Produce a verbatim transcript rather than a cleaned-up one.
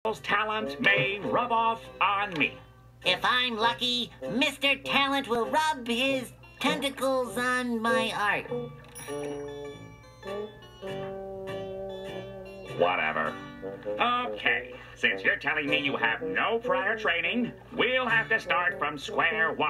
talent may rub off on me. If I'm lucky, Mister Talent will rub his tentacles on my art. Whatever. Okay, since you're telling me you have no prior training, we'll have to start from square one.